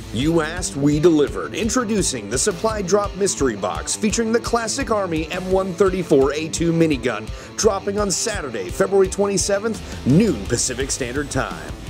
You asked, we delivered. Introducing the Supply Drop Mystery Box featuring the classic Army M134A2 minigun, dropping on Saturday, February 27th, noon Pacific Standard Time.